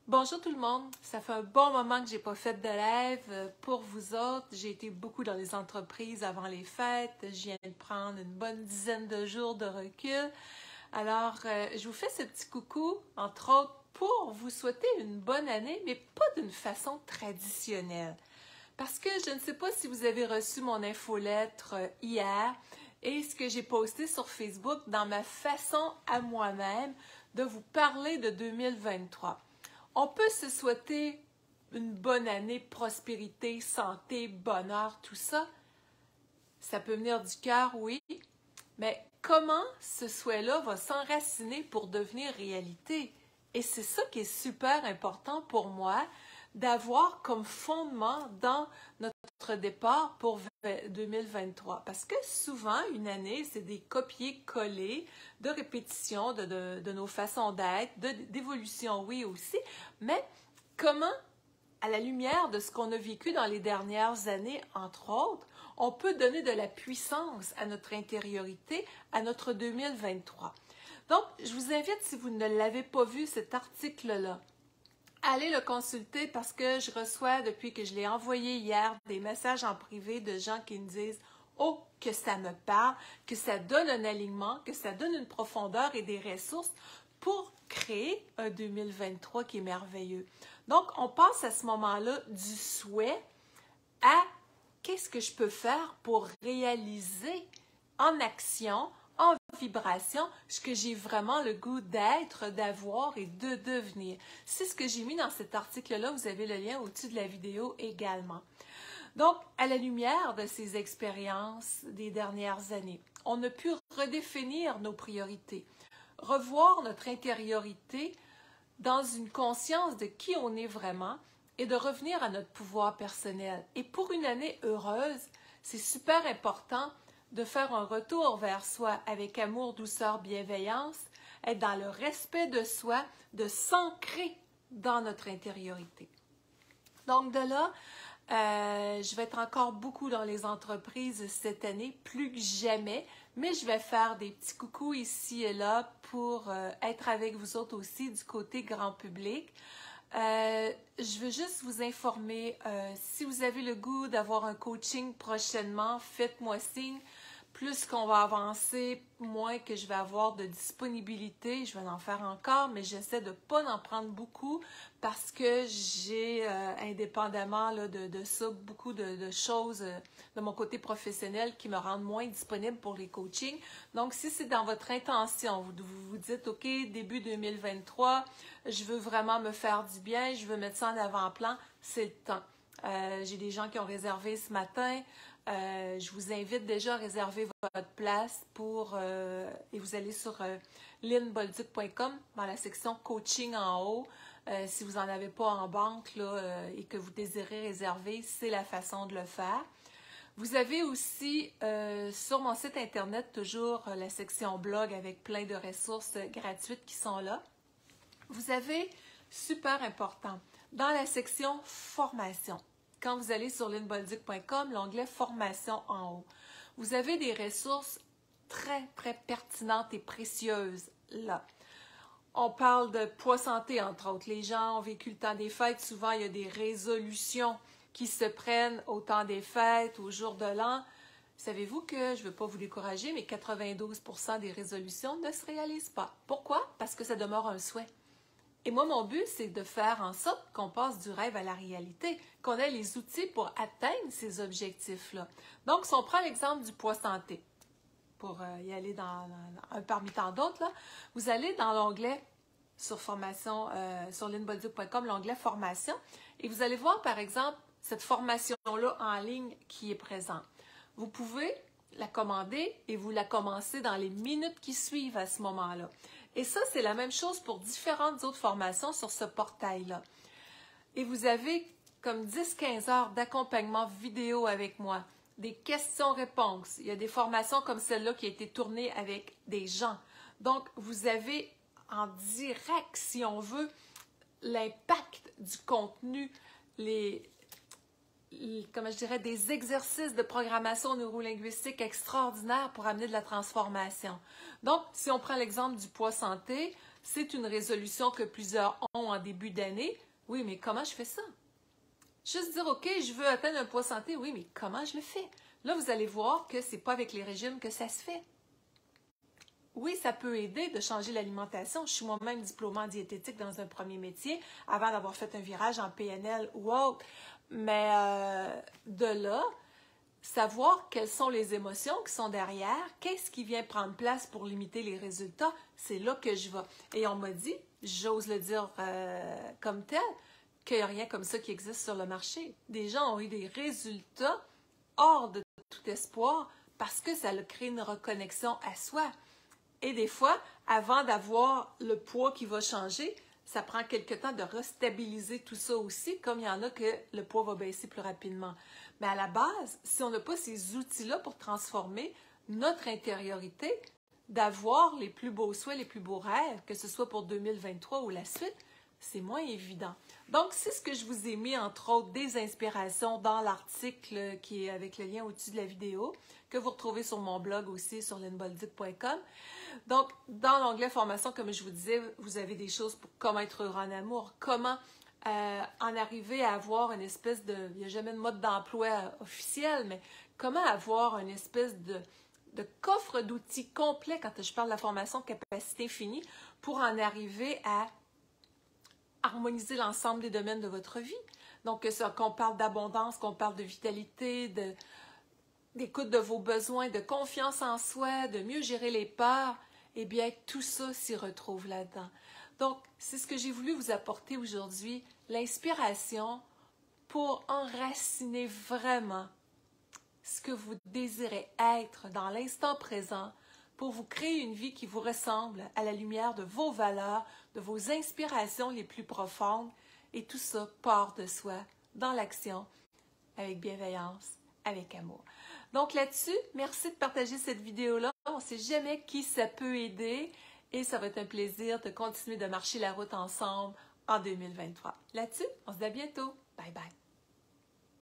Bonjour tout le monde, ça fait un bon moment que j'ai pas fait de live pour vous autres. J'ai été beaucoup dans les entreprises avant les fêtes, je viens de prendre une bonne dizaine de jours de recul. Alors, je vous fais ce petit coucou, entre autres, pour vous souhaiter une bonne année, mais pas d'une façon traditionnelle. Parce que je ne sais pas si vous avez reçu mon infolettre hier et ce que j'ai posté sur Facebook dans ma façon à moi-même de vous parler de 2023. On peut se souhaiter une bonne année, prospérité, santé, bonheur, tout ça. Ça peut venir du cœur, oui, mais comment ce souhait-là va s'enraciner pour devenir réalité? Et c'est ça qui est super important pour moi, d'avoir comme fondement dans notre départ pour 2023. Parce que souvent, une année, c'est des copier-coller de répétition de nos façons d'être, d'évolution, oui aussi, mais comment, à la lumière de ce qu'on a vécu dans les dernières années, entre autres, on peut donner de la puissance à notre intériorité, à notre 2023. Donc, je vous invite, si vous ne l'avez pas vu, cet article-là, allez le consulter parce que je reçois, depuis que je l'ai envoyé hier, des messages en privé de gens qui me disent « Oh, que ça me parle, que ça donne un alignement, que ça donne une profondeur et des ressources pour créer un 2023 qui est merveilleux. » Donc, on passe à ce moment-là du souhait à qu'est-ce que je peux faire pour réaliser en action, en vibration, ce que j'ai vraiment le goût d'être, d'avoir et de devenir. C'est ce que j'ai mis dans cet article-là. Vous avez le lien au-dessus de la vidéo également. Donc, à la lumière de ces expériences des dernières années, on a pu redéfinir nos priorités, revoir notre intériorité dans une conscience de qui on est vraiment et de revenir à notre pouvoir personnel. Et pour une année heureuse, c'est super important de faire un retour vers soi avec amour, douceur, bienveillance, être dans le respect de soi, de s'ancrer dans notre intériorité. Donc de là, je vais être encore beaucoup dans les entreprises cette année, plus que jamais, mais je vais faire des petits coucous ici et là pour être avec vous autres aussi du côté grand public. Je veux juste vous informer, si vous avez le goût d'avoir un coaching prochainement, faites-moi signe. Plus qu'on va avancer, moins que je vais avoir de disponibilité. Je vais en faire encore, mais j'essaie de ne pas en prendre beaucoup parce que j'ai, indépendamment là, de ça, beaucoup de choses de mon côté professionnel qui me rendent moins disponible pour les coachings. Donc, si c'est dans votre intention, vous vous dites, OK, début 2023, je veux vraiment me faire du bien, je veux mettre ça en avant-plan, c'est le temps. J'ai des gens qui ont réservé ce matin. Je vous invite déjà à réserver votre place et vous allez sur lynnebolduc.com dans la section coaching en haut. Si vous n'en avez pas en banque là, et que vous désirez réserver, c'est la façon de le faire. Vous avez aussi sur mon site internet toujours la section blog avec plein de ressources gratuites qui sont là. Vous avez, super important, dans la section formation. Quand vous allez sur lynnebolduc.com, l'onglet formation en haut, vous avez des ressources très, très pertinentes et précieuses là. On parle de poids santé, entre autres. Les gens ont vécu le temps des fêtes. Souvent, il y a des résolutions qui se prennent au temps des fêtes, au jour de l'an. Savez-vous que, je ne veux pas vous décourager, mais 92% des résolutions ne se réalisent pas. Pourquoi? Parce que ça demeure un souhait. Et moi, mon but, c'est de faire en sorte qu'on passe du rêve à la réalité, qu'on ait les outils pour atteindre ces objectifs-là. Donc, si on prend l'exemple du poids santé, pour y aller dans un parmi tant d'autres, vous allez dans l'onglet sur formation, sur lynnebolduc.com, l'onglet formation, et vous allez voir, par exemple, cette formation-là en ligne qui est présente. Vous pouvez la commander et vous la commencez dans les minutes qui suivent à ce moment-là. Et ça, c'est la même chose pour différentes autres formations sur ce portail-là. Et vous avez comme 10-15 heures d'accompagnement vidéo avec moi, des questions-réponses. Il y a des formations comme celle-là qui a été tournée avec des gens. Donc, vous avez en direct, si on veut, l'impact du contenu, comment je dirais, des exercices de programmation neurolinguistique extraordinaires pour amener de la transformation. Donc, si on prend l'exemple du poids santé, C'est une résolution que plusieurs ont en début d'année. Oui, mais comment je fais ça? Juste dire, OK, je veux atteindre un poids santé. Oui, mais comment je le fais? Là, vous allez voir que ce n'est pas avec les régimes que ça se fait. Oui, ça peut aider de changer l'alimentation. Je suis moi-même diplômée en diététique dans un premier métier avant d'avoir fait un virage en PNL ou autre. Mais de là, savoir quelles sont les émotions qui sont derrière, qu'est-ce qui vient prendre place pour limiter les résultats, c'est là que je vais. Et on m'a dit, j'ose le dire comme tel, qu'il n'y a rien comme ça qui existe sur le marché. Des gens ont eu des résultats hors de tout espoir parce que ça a créé une reconnexion à soi. Et des fois, avant d'avoir le poids qui va changer, ça prend quelque temps de restabiliser tout ça aussi, comme il y en a que le poids va baisser plus rapidement. Mais à la base, si on n'a pas ces outils-là pour transformer notre intériorité, d'avoir les plus beaux souhaits, les plus beaux rêves, que ce soit pour 2023 ou la suite, c'est moins évident. Donc, c'est ce que je vous ai mis, entre autres, des inspirations dans l'article qui est avec le lien au-dessus de la vidéo, que vous retrouvez sur mon blog aussi, sur lynnebolduc.com. Donc, dans l'onglet formation, comme je vous disais, vous avez des choses pour comment être heureux en amour, comment en arriver à avoir une espèce de... Il n'y a jamais de mode d'emploi officiel, mais comment avoir une espèce de coffre d'outils complet quand je parle de la formation capacité infinie pour en arriver à harmoniser l'ensemble des domaines de votre vie. Donc, qu'on parle d'abondance, qu'on parle de vitalité, d'écoute de vos besoins, de confiance en soi, de mieux gérer les peurs, eh bien, tout ça s'y retrouve là-dedans. Donc, c'est ce que j'ai voulu vous apporter aujourd'hui, l'inspiration pour enraciner vraiment ce que vous désirez être dans l'instant présent pour vous créer une vie qui vous ressemble à la lumière de vos valeurs, de vos inspirations les plus profondes, et tout ça part de soi, dans l'action, avec bienveillance, avec amour. Donc là-dessus, merci de partager cette vidéo-là. On ne sait jamais qui ça peut aider et ça va être un plaisir de continuer de marcher la route ensemble en 2023. Là-dessus, on se dit à bientôt. Bye bye.